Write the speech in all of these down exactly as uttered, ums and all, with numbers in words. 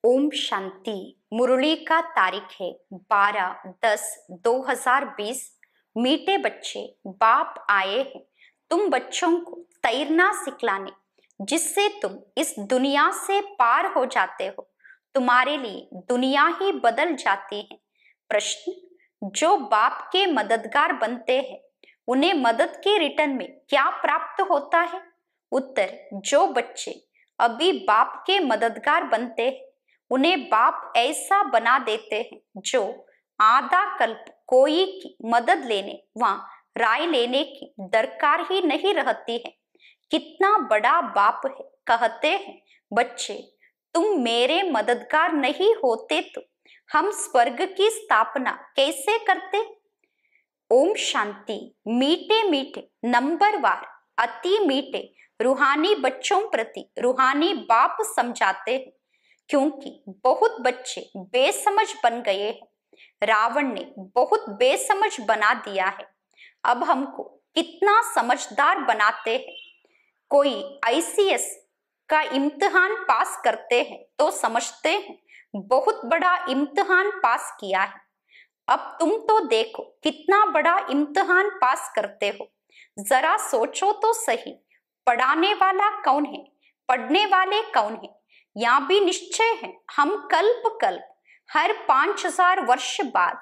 ओम शांति। मुरली का तारीख है बारह दस दो हजार बीस। मीठे बच्चे, बाप आए हैं तुम बच्चों को तैरना सिखलाने, जिससे तुम इस दुनिया से पार हो जाते हो। तुम्हारे लिए दुनिया ही बदल जाती है। प्रश्न, जो बाप के मददगार बनते हैं उन्हें मदद के रिटर्न में क्या प्राप्त होता है? उत्तर, जो बच्चे अभी बाप के मददगार बनते हैं उन्हें बाप ऐसा बना देते हैं जो आधा कल्प कोई की मदद लेने व राय लेने की दरकार ही नहीं रहती है। कितना बड़ा बाप है। कहते हैं, बच्चे तुम मेरे मददगार नहीं होते तो हम स्वर्ग की स्थापना कैसे करते? ओम शांति। मीठे मीठे नंबरवार अति मीठे रूहानी बच्चों प्रति रूहानी बाप समझाते हैं, क्योंकि बहुत बच्चे बेसमझ बन गए हैं। रावण ने बहुत बेसमझ बना दिया है। अब हमको कितना समझदार बनाते हैं। कोई आई सी एस का इम्तिहान पास करते हैं तो समझते हैं बहुत बड़ा इम्तिहान पास किया है। अब तुम तो देखो कितना बड़ा इम्तिहान पास करते हो। जरा सोचो तो सही, पढ़ाने वाला कौन है, पढ़ने वाले कौन है? यहाँ भी निश्चय है, हम कल्प कल्प हर पांच हजार वर्ष बाद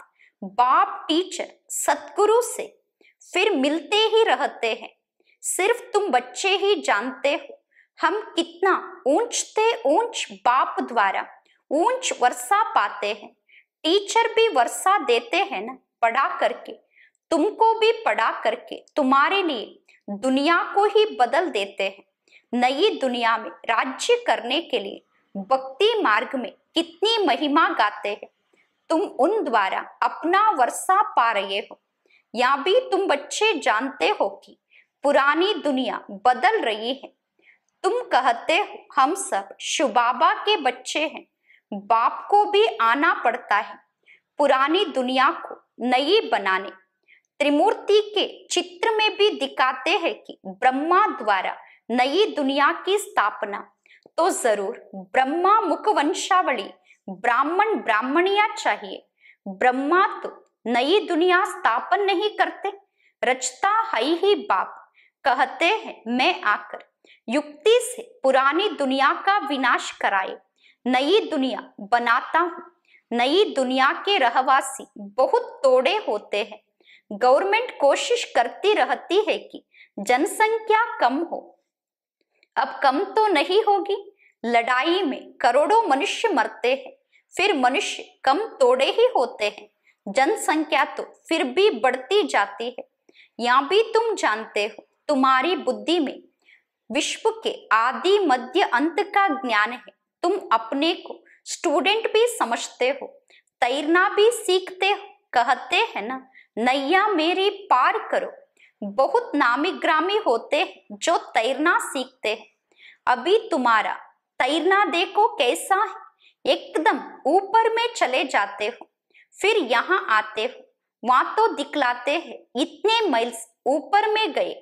बाप टीचर सतगुरु से फिर मिलते ही रहते हैं। सिर्फ तुम बच्चे ही जानते हो हम कितना ऊंचते ऊंच बाप द्वारा ऊंच वर्षा पाते हैं। टीचर भी वर्षा देते हैं ना, पढ़ा करके। तुमको भी पढ़ा करके तुम्हारे लिए दुनिया को ही बदल देते हैं। नई दुनिया में राज्य करने के लिए भक्ति मार्ग में कितनी महिमा गाते हैं। तुम उन द्वारा अपना वर्षा पा रहे हो। यहाँ भी तुम बच्चे जानते हो कि पुरानी दुनिया बदल रही है। तुम कहते हो हम सब शिवबाबा के बच्चे हैं। बाप को भी आना पड़ता है पुरानी दुनिया को नई बनाने। त्रिमूर्ति के चित्र में भी दिखाते हैं कि ब्रह्मा द्वारा नई दुनिया की स्थापना तो जरूर ब्रह्मा मुख वंशावली ब्राह्मण ब्राह्मणिया चाहिए। ब्रह्मा तो नई दुनिया स्थापन नहीं करते, रचता है ही बाप। कहते हैं मैं आकर युक्ति से पुरानी दुनिया का विनाश कराए, नई दुनिया बनाता हूँ। नई दुनिया के रहवासी बहुत तोड़े होते हैं। गवर्नमेंट कोशिश करती रहती है कि जनसंख्या कम हो। अब कम तो नहीं होगी। लड़ाई में करोड़ों मनुष्य मरते हैं, फिर मनुष्य कम तोड़े ही होते हैं। जनसंख्या तो फिर भी बढ़ती जाती है। यहाँ भी तुम जानते हो तुम्हारी बुद्धि में विश्व के आदि मध्य अंत का ज्ञान है। तुम अपने को स्टूडेंट भी समझते हो, तैरना भी सीखते हो। कहते हैं ना, नैया मेरी पार करो। बहुत नामी ग्रामी होते हैं जो तैरना सीखते हैं। अभी तुम्हारा तैरना देखो कैसा है, एकदम ऊपर में चले जाते हो, फिर यहाँ आते हो, वहां तो दिखलाते हैं इतने माइल्स ऊपर में गए।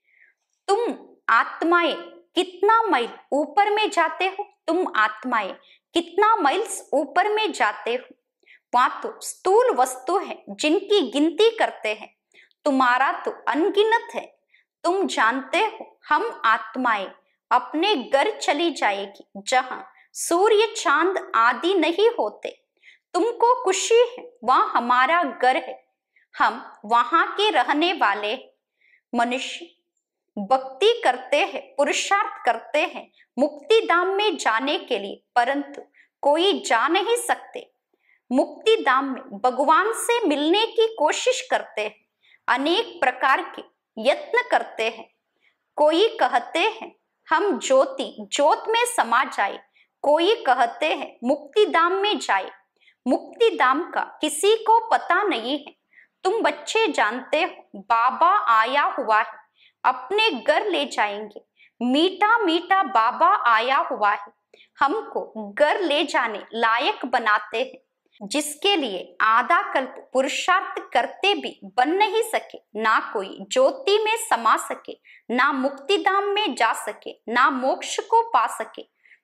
तुम आत्माएं कितना माइल ऊपर में जाते हो? तुम आत्माएं कितना माइल्स ऊपर में जाते हो? वहां तो स्थूल वस्तु है जिनकी गिनती करते हैं। तुम्हारा तो अनगिनत है। तुम जानते हो हम आत्माएं अपने घर चली जाएगी जहां सूर्य चांद आदि नहीं होते। तुमको खुशी है, वहां हमारा घर है, हम वहां के रहने वाले। मनुष्य भक्ति करते हैं, पुरुषार्थ करते हैं मुक्ति धाम में जाने के लिए, परंतु कोई जा नहीं सकते। मुक्ति धाम में भगवान से मिलने की कोशिश करते हैं, अनेक प्रकार के यत्न करते हैं। कोई कहते हैं हम ज्योति ज्योत में समा जाए, कोई कहते हैं मुक्ति धाम में जाए। मुक्ति धाम का किसी को पता नहीं है। तुम बच्चे जानते हो बाबा आया हुआ है, अपने घर ले जाएंगे। मीठा मीठा बाबा आया हुआ है, हमको घर ले जाने लायक बनाते हैं, जिसके लिए आधा कल्प पुरुषार्थ करते भी बन नहीं सके। ना कोई ज्योति में समा सके, ना मुक्ति धाम में जा सके, ना मोक्ष को पा सके।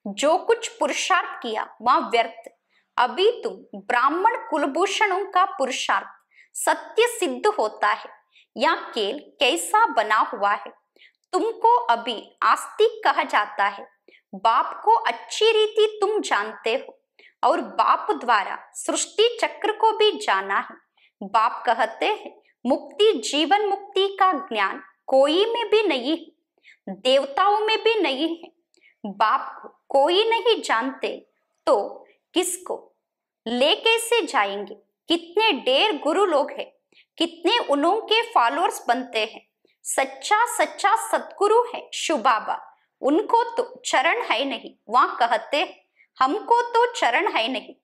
जो कुछ पुरुषार्थ किया वह व्यर्थ। अभी तुम ब्राह्मण कुलभूषणों का पुरुषार्थ सत्य सिद्ध होता है या केल कैसा बना हुआ है। तुमको अभी आस्तिक कहा जाता है। बाप को अच्छी रीति तुम जानते हो और बाप द्वारा सृष्टि चक्र को भी जाना है। बाप कहते हैं मुक्ति जीवन मुक्ति का ज्ञान कोई में भी नहीं है, देवताओं में भी नहीं है। बाप को कोई नहीं जानते तो किसको ले कैसे जाएंगे। कितने ढेर गुरु लोग हैं, कितने उन्हों के फॉलोअर्स बनते हैं। सच्चा सच्चा सतगुरु है शिव बाबा, उनको तो चरण है नहीं। वहां कहते हैं हमको तो चरण है नहीं,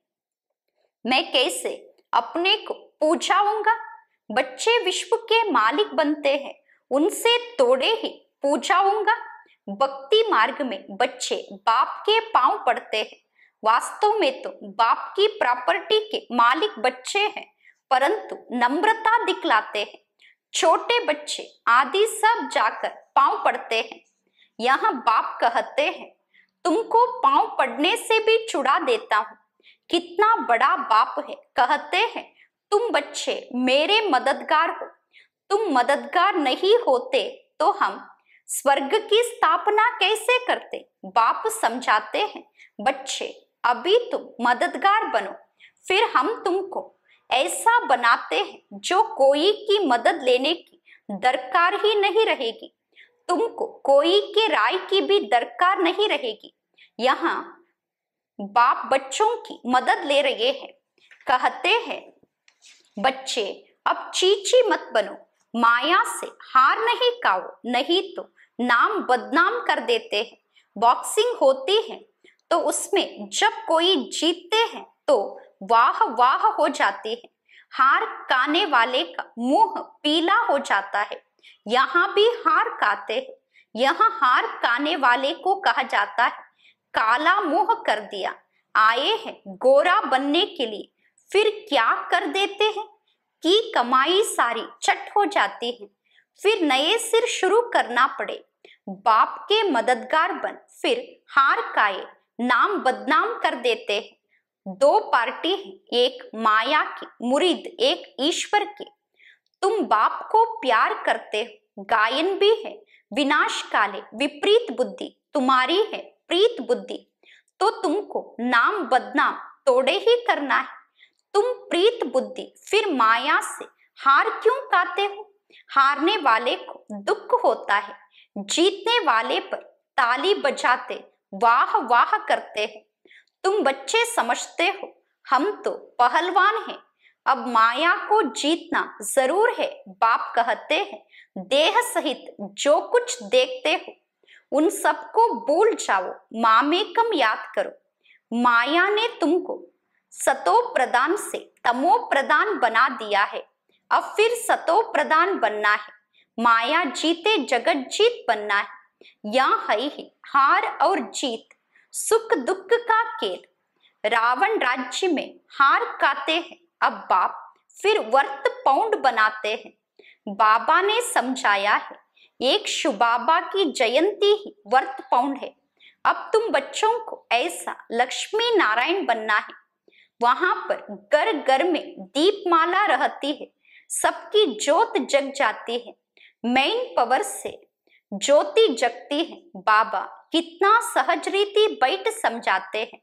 मैं कैसे अपने को पूजाऊंगा। बच्चे विश्व के मालिक बनते हैं, उनसे तोड़े ही पूजाऊंगा। भक्ति मार्ग में बच्चे बाप के पांव पड़ते हैं। वास्तव में तो बाप की प्रॉपर्टी के मालिक बच्चे हैं, परंतु नम्रता दिखलाते हैं। छोटे बच्चे आदि सब जाकर पांव पड़ते हैं। यहाँ बाप कहते हैं तुमको पांव पड़ने से भी छुड़ा देता हूं। कितना बड़ा बाप है। कहते हैं तुम बच्चे मेरे मददगार हो। तुम मददगार नहीं होते तो हम स्वर्ग की स्थापना कैसे करते। बाप समझाते हैं बच्चे अभी तुम मददगार बनो, फिर हम तुमको ऐसा बनाते हैं जो कोई की मदद लेने की दरकार ही नहीं रहेगी। तुमको कोई के राय की भी दरकार नहीं रहेगी। यहाँ बाप बच्चों की मदद ले रहे हैं। कहते हैं बच्चे अब चीची मत बनो, माया से हार नहीं खाओ, नहीं तो नाम बदनाम कर देते हैं। बॉक्सिंग होती है तो उसमें जब कोई जीतते हैं तो वाह वाह हो जाती है। हार खाने वाले का मुंह पीला हो जाता है। यहाँ भी हार खाते हैं। यहाँ हार खाने वाले को कहा जाता है काला मुंह कर दिया। आए हैं गोरा बनने के लिए, फिर क्या कर देते हैं कि कमाई सारी चट हो जाती है। फिर नए सिर शुरू करना पड़े। बाप के मददगार बन फिर हार खाए, नाम बदनाम कर देते हैं। दो पार्टी है, एक माया की मुरीद, एक ईश्वर की। तुम बाप को प्यार करते हो, गायन भी है विनाश काले विपरीत बुद्धि तुम्हारी है प्रीत बुद्धि। तो तुमको नाम बदनाम तोड़े ही करना है। तुम प्रीत बुद्धि फिर माया से हार क्यों खाते हो। हारने वाले को दुख होता है, जीतने वाले पर ताली बजाते वाह वाह करते हैं। तुम बच्चे समझते हो हम तो पहलवान हैं, अब माया को जीतना जरूर है। बाप कहते हैं देह सहित जो कुछ देखते हो उन सबको भूल जाओ, मामेकम याद करो। माया ने तुमको सतो प्रदान से तमो प्रदान बना दिया है, अब फिर सतो प्रदान बनना है। माया जीते जगत जीत बनना है। यहाँ है ही हार और जीत, सुख दुख का खेल। रावण राज्य में हार खाते हैं, अब बाप फिर वर्त पाउंड बनाते हैं। बाबा ने समझाया है एक शिव बाबा की जयंती ही वर्त पाउंड है। अब तुम बच्चों को ऐसा लक्ष्मी नारायण बनना है। वहां पर घर घर में दीपमाला रहती है, सबकी ज्योत जग जाती है। मेन पावर से ज्योति जगती है। बाबा कितना सहज रीति बैठ समझाते हैं।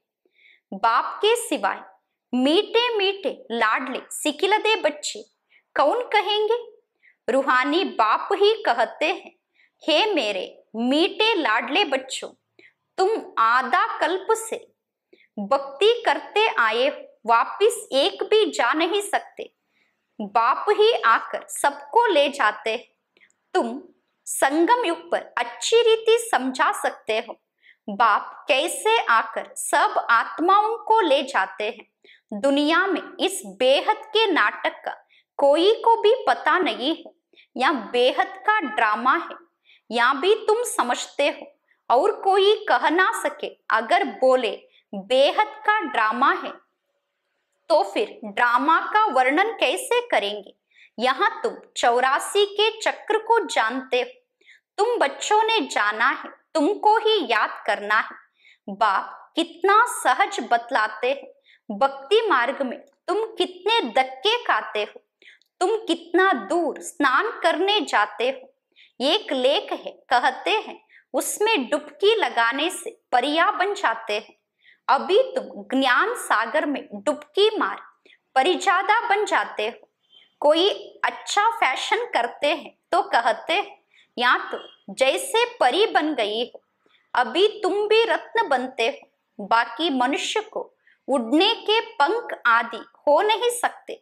बाप के सिवाय मीठे मीठे लाडले सिकिलदे बच्चे कौन कहेंगे। रूहानी बाप ही कहते हैं हे मेरे मीठे लाडले बच्चों, तुम आधा कल्प से भक्ति करते आए, वापिस एक भी जा नहीं सकते। बाप ही आकर सबको ले जाते हैं। तुम संगम युग पर अच्छी रीति समझा सकते हो बाप कैसे आकर सब आत्माओं को ले जाते हैं। दुनिया में इस बेहद के नाटक का कोई को भी पता नहीं है। या बेहद का ड्रामा है, या भी तुम समझते हो और कोई कह ना सके। अगर बोले बेहद का ड्रामा है तो फिर ड्रामा का वर्णन कैसे करेंगे। यहाँ तुम चौरासी के चक्र को जानते हो। तुम बच्चों ने जाना है, तुमको ही याद करना है। बाप कितना सहज बतलाते हैं, भक्ति मार्ग में तुम कितने धक्के खाते हो, तुम कितना दूर स्नान करने जाते हो। एक लेख है, कहते हैं उसमें डुबकी लगाने से परिया बन जाते हैं। अभी तुम ज्ञान सागर में डुबकी मार परिजादा बन जाते हो। कोई अच्छा फैशन करते हैं तो कहते हैं या तो जैसे परी बन गई हो। अभी तुम भी रत्न बनते हो। बाकी मनुष्य को उड़ने के पंख आदि हो नहीं सकते,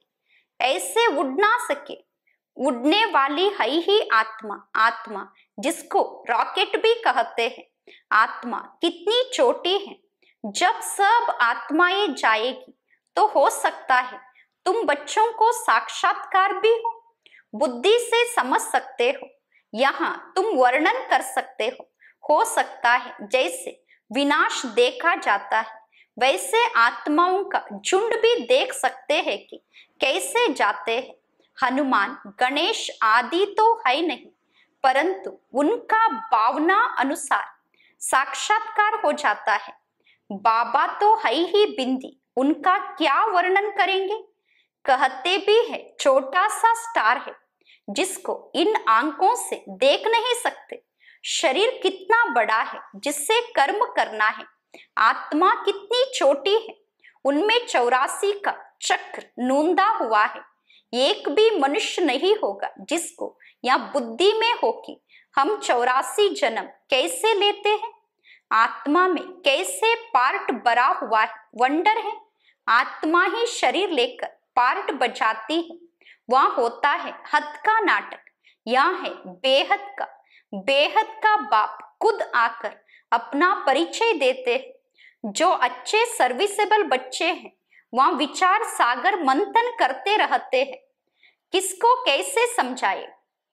ऐसे उड़ ना सके। उड़ने वाली है ही आत्मा, आत्मा जिसको रॉकेट भी कहते हैं। आत्मा कितनी छोटी है, जब सब आत्माएं जाएगी तो हो सकता है तुम बच्चों को साक्षात्कार भी हो, बुद्धि से समझ सकते हो। यहाँ तुम वर्णन कर सकते हो हो सकता है जैसे विनाश देखा जाता है वैसे आत्माओं का झुंड भी देख सकते हैं कि कैसे जाते हैं। हनुमान गणेश आदि तो है नहीं, परंतु उनका भावना अनुसार साक्षात्कार हो जाता है। बाबा तो है ही बिंदी, उनका क्या वर्णन करेंगे। कहते भी है छोटा सा स्टार है जिसको इन आंखों से देख नहीं सकते। शरीर कितना बड़ा है जिससे कर्म करना है। आत्मा कितनी छोटी है, उनमें चौरासी का चक्र नूंदा हुआ है। एक भी मनुष्य नहीं होगा जिसको या बुद्धि में हो कि हम चौरासी जन्म कैसे लेते हैं। आत्मा में कैसे पार्ट भरा हुआ है, वंडर है। आत्मा ही शरीर लेकर पार्ट बजाती है। वहां होता है हद का नाटक, यहाँ है बेहद का। बेहद का बाप खुद आकर अपना परिचय देते हैं। जो अच्छे सर्विसेबल बच्चे हैं वहां विचार सागर मंथन करते रहते हैं। किसको कैसे समझाए।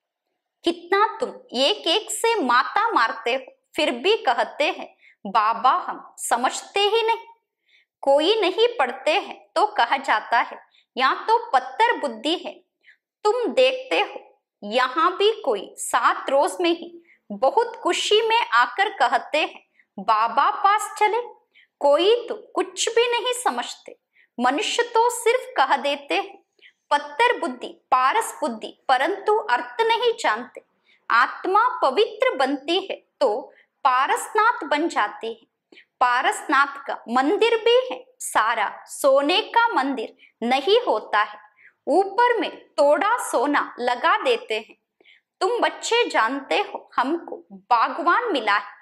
कितना तुम एक एक से माता मारते हो, फिर भी कहते हैं बाबा हम समझते ही नहीं। कोई नहीं पढ़ते हैं तो कहा जाता है या तो पत्थर बुद्धि है। तुम देखते हो यहाँ भी कोई सात रोज में ही बहुत खुशी में आकर कहते हैं बाबा पास चले। कोई तो कुछ भी नहीं समझते। मनुष्य तो सिर्फ कह देते हैं पत्थर बुद्धि, पारस बुद्धि, परंतु अर्थ नहीं जानते। आत्मा पवित्र बनती है तो पारसनाथ बन जाती है। पारसनाथ का मंदिर भी है, सारा सोने का मंदिर नहीं होता है। ऊपर में थोड़ा सोना लगा देते हैं। तुम बच्चे जानते हो हमको बागवान मिला है,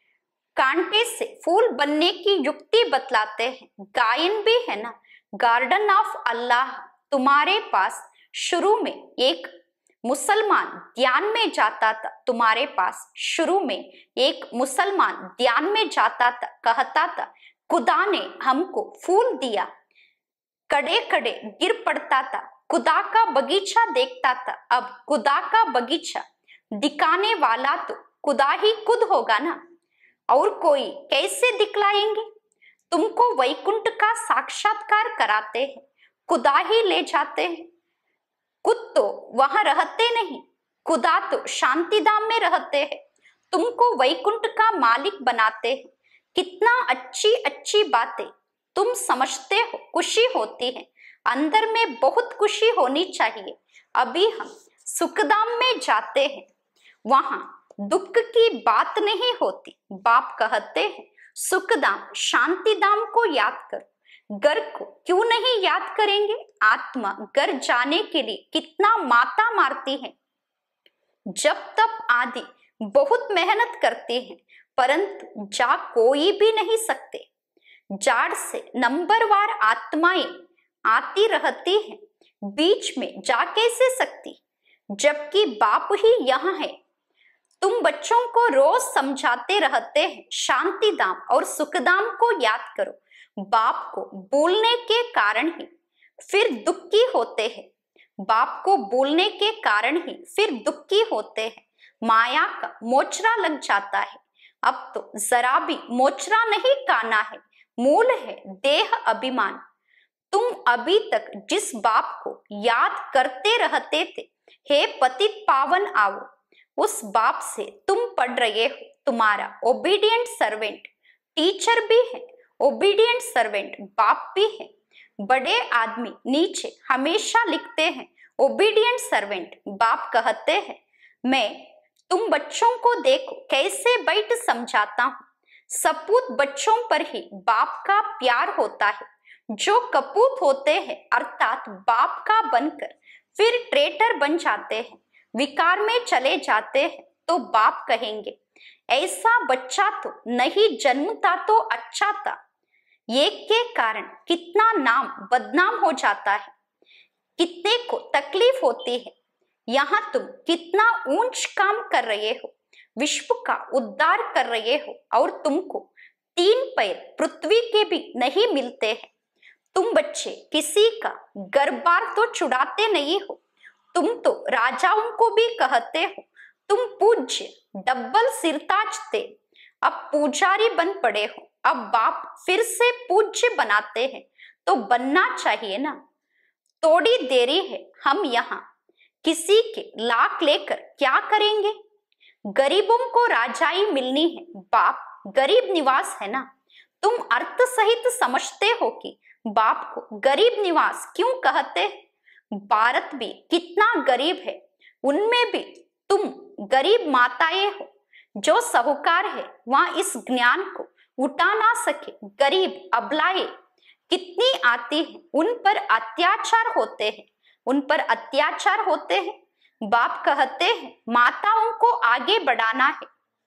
कांटे से फूल बनने की युक्ति बतलाते हैं। गायन भी है ना, गार्डन ऑफ अल्लाह। तुम्हारे पास शुरू में एक मुसलमान ध्यान में जाता था। तुम्हारे पास शुरू में एक मुसलमान ध्यान में जाता था, कहता था खुदा ने हमको फूल दिया। कड़े कड़े गिर पड़ता था। खुदा का बगीचा देखता था। अब खुदा का बगीचा दिखाने वाला तो खुदा ही खुद होगा ना, और कोई कैसे दिखलाएंगे। तुमको वैकुंठ का साक्षात्कार कराते हैं, खुदा ही ले जाते हैं। खुद तो वहां रहते नहीं, खुदा तो शांति धाम में रहते हैं। तुमको वैकुंठ का मालिक बनाते हैं। कितना अच्छी अच्छी बातें तुम समझते हो, खुशी होती है। अंदर में बहुत खुशी होनी चाहिए। अभी हम सुखधाम में जाते हैं, वहां दुख की बात नहीं होती। बाप कहते हैं सुखधाम शांति धाम को याद करो। घर को क्यों नहीं याद करेंगे। आत्मा घर जाने के लिए कितना माता मारती है। जब तप आदि बहुत मेहनत करते हैं, परंतु जा कोई भी नहीं सकते। जाड़ से नंबरवार आत्माएं आती रहती हैं, बीच में जा कैसे सकती, जबकि बाप ही यहाँ है। तुम बच्चों को रोज समझाते रहते हैं शांति धाम और सुखधाम को याद करो। बाप को भूलने के कारण ही फिर दुखी होते हैं। बाप को भूलने के कारण ही फिर दुखी होते हैं। माया का मोचरा लग जाता है। अब तो जरा भी मोचरा नहीं काना है, मूल है देह अभिमान। तुम अभी तक जिस बाप को याद करते रहते थे, हे पतित पावन आओ, उस बाप से तुम पढ़ रहे हो। तुम्हारा ओबीडियंट सर्वेंट टीचर भी है, ओबीडियंट सर्वेंट बाप भी है। बड़े आदमी नीचे हमेशा लिखते हैं ओबीडियंट सर्वेंट, बाप कहते हैं मैं तुम बच्चों को देखो कैसे बैठ समझाता हूँ। सपूत बच्चों पर ही बाप का प्यार होता है। जो कपूत होते हैं अर्थात बाप का बनकर फिर ट्रेटर बन जाते हैं, विकार में चले जाते हैं, तो बाप कहेंगे ऐसा बच्चा तो नहीं जन्मता तो अच्छा था। एक के कारण कितना नाम बदनाम हो जाता है, कितने को तकलीफ होती है। यहाँ तुम कितना ऊंच काम कर रहे हो, विश्व का उद्धार कर रहे हो, और तुमको तीन पैर पृथ्वी के भी नहीं मिलते हैं। तुम बच्चे किसी का घर-बार तो छुड़ाते नहीं हो, तुम तो राजाओं को भी कहते हो तुम पूज्य डबल सिरताज थे, अब पुजारी बन पड़े हो। अब बाप फिर से पूज्य बनाते हैं तो बनना चाहिए ना। थोड़ी देरी है, हम यहाँ किसी के लाख लेकर क्या करेंगे। गरीबों को राजाई मिलनी है, बाप गरीब निवास है ना। तुम अर्थ सहित समझते हो कि बाप को गरीब निवास क्यों कहते हैं। भारत भी कितना गरीब है, उनमें भी तुम गरीब माताएं हो। जो साहूकार है वहां इस ज्ञान को उठा ना सके, गरीब अबलाएं कितनी आती है, उन पर अत्याचार होते हैं, उन पर अत्याचार होते हैं। बाप कहते हैं माताओं को आगे बढ़ाना है।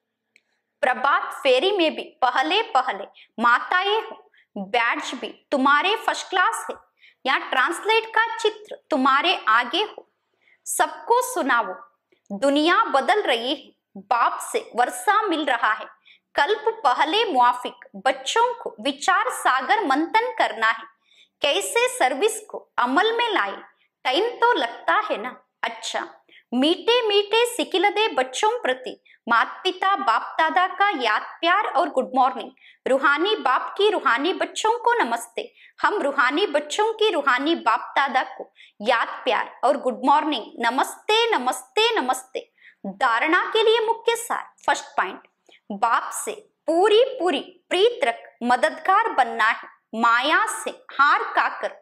प्रभात फेरी में भी पहले पहले माताएं हो, बैड्ज भी तुम्हारे फर्स्ट क्लास है, या ट्रांसलेट का चित्र तुम्हारे आगे हो। सबको सुनाओ, दुनिया बदल रही है, बाप से वर्षा मिल रहा है। कल्प पहले मुआफिक बच्चों को विचार सागर मंथन करना है, कैसे सर्विस को अमल में लाए। टाइम तो लगता है ना। अच्छा, मीठे मीठे सिकिलदे बच्चों प्रति माता पिता बाप दादा का याद प्यार और गुड मॉर्निंग। रूहानी बाप की रूहानी बच्चों को नमस्ते। हम रूहानी बच्चों की रूहानी बाप दादा को याद प्यार और गुड मॉर्निंग, नमस्ते नमस्ते नमस्ते। धारणा के लिए मुख्य सार, फर्स्ट पॉइंट, बाप से पूरी पूरी प्रीत रख मददगार बनना है। माया से हार खाकर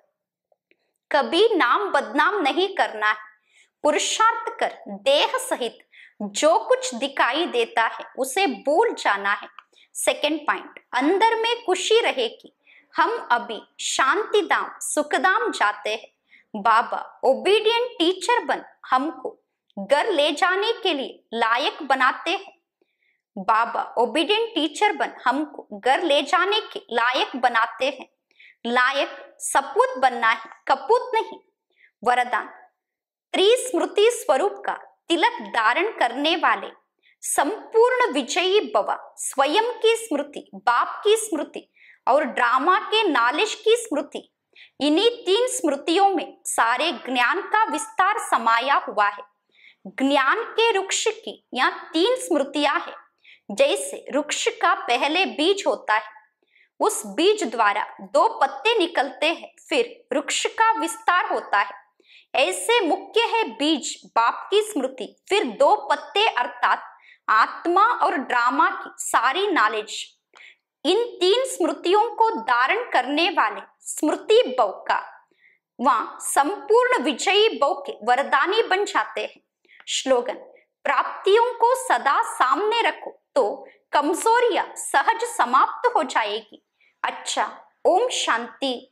कभी नाम बदनाम नहीं करना है। पुरुषार्थ कर देह सहित जो कुछ दिखाई देता है उसे भूल जाना है। सेकेंड पॉइंट, अंदर में खुशी रहेगी। हम अभी शांति धाम सुखधाम जाते हैं। बाबा ओबीडियंट टीचर बन हमको घर ले जाने के लिए लायक बनाते हैं। बाबा ओबीडियंट टीचर बन हमको घर ले जाने के लायक बनाते हैं। लायक सपूत बनना है, कपूत नहीं। वरदान, त्रिस्मृति स्वरूप का तिलक धारण करने वाले संपूर्ण विजयी भव। स्वयं की स्मृति, बाप की स्मृति और ड्रामा के नॉलेज की स्मृति, इन्हीं तीन स्मृतियों में सारे ज्ञान का विस्तार समाया हुआ है। ज्ञान के वृक्ष की यहाँ तीन स्मृतियां हैं। जैसे वृक्ष का पहले बीज होता है, उस बीज द्वारा दो पत्ते निकलते हैं, फिर वृक्ष का विस्तार होता है। ऐसे मुख्य है बीज बाप की स्मृति, फिर दो पत्ते अर्थात आत्मा और ड्रामा की सारी नॉलेज। इन तीन स्मृतियों को धारण करने वाले स्मृति भव का वहां संपूर्ण विजयी भव के वरदानी बन जाते हैं। श्लोगन, प्राप्तियों को सदा सामने रखो तो कमजोरियां सहज समाप्त हो जाएगी। अच्छा, ओम शांति।